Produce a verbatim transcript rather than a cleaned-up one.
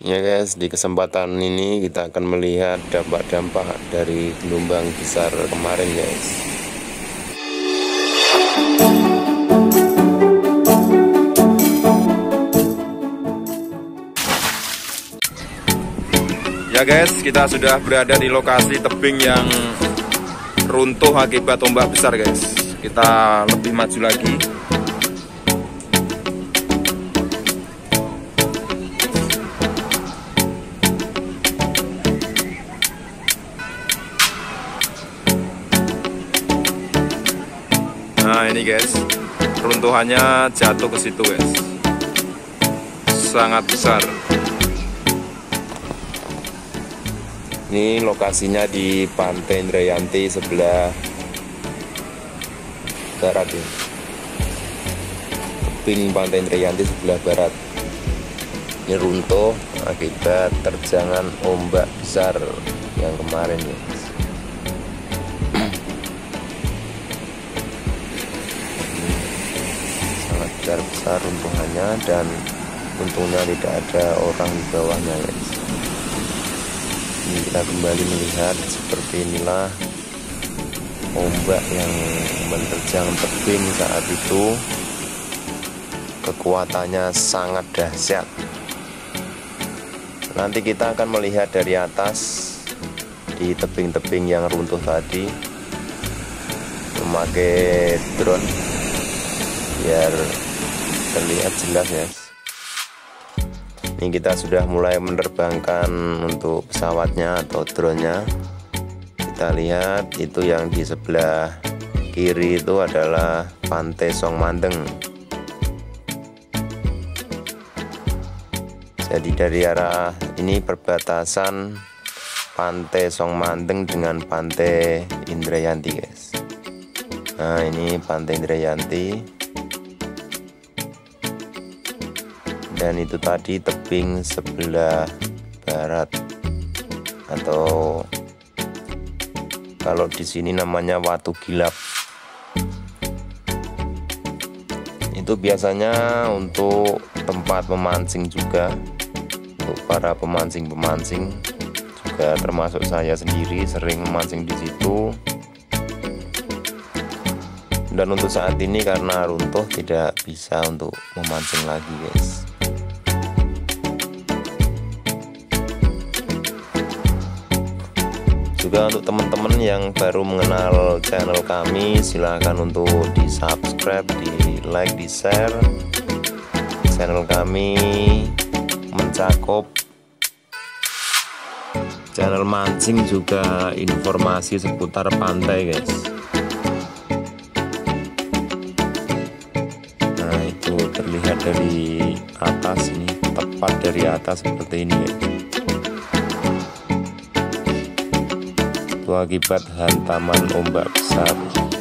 Ya guys, di kesempatan ini kita akan melihat dampak-dampak dari gelombang besar kemarin guys. Ya guys, kita sudah berada di lokasi tebing yang runtuh akibat ombak besar guys. Kita lebih maju lagi. Nah ini guys, runtuhannya jatuh ke situ guys, sangat besar. Ini lokasinya di Pantai Indrayanti sebelah barat ya. Tebing Pantai Indrayanti sebelah barat. Ini runtuh akibat terjangan ombak besar yang kemarin ya. Besar runtuhannya, dan untungnya tidak ada orang di bawahnya guys. Ini kita kembali melihat seperti inilah ombak yang menerjang tebing saat itu. Kekuatannya sangat dahsyat. Nanti kita akan melihat dari atas di tebing-tebing yang runtuh tadi memakai drone biar terlihat jelas ya. Ini kita sudah mulai menerbangkan untuk pesawatnya atau drone-nya. Kita lihat itu yang di sebelah kiri itu adalah Pantai Song Manteng. Jadi dari arah ini perbatasan Pantai Song Manteng dengan Pantai Indrayanti guys. Nah ini Pantai Indrayanti. Dan itu tadi tebing sebelah barat, atau kalau di sini namanya Watu Gilap. Itu biasanya untuk tempat memancing juga, untuk para pemancing-pemancing juga, termasuk saya sendiri sering memancing di situ. Dan untuk saat ini karena runtuh tidak bisa untuk memancing lagi guys. Juga untuk teman-teman yang baru mengenal channel kami, silahkan untuk di subscribe, di like, di share. Channel kami mencakup channel mancing juga informasi seputar pantai guys. Nah itu terlihat dari atas, ini tepat dari atas seperti ini ya. Itu akibat hantaman ombak besar.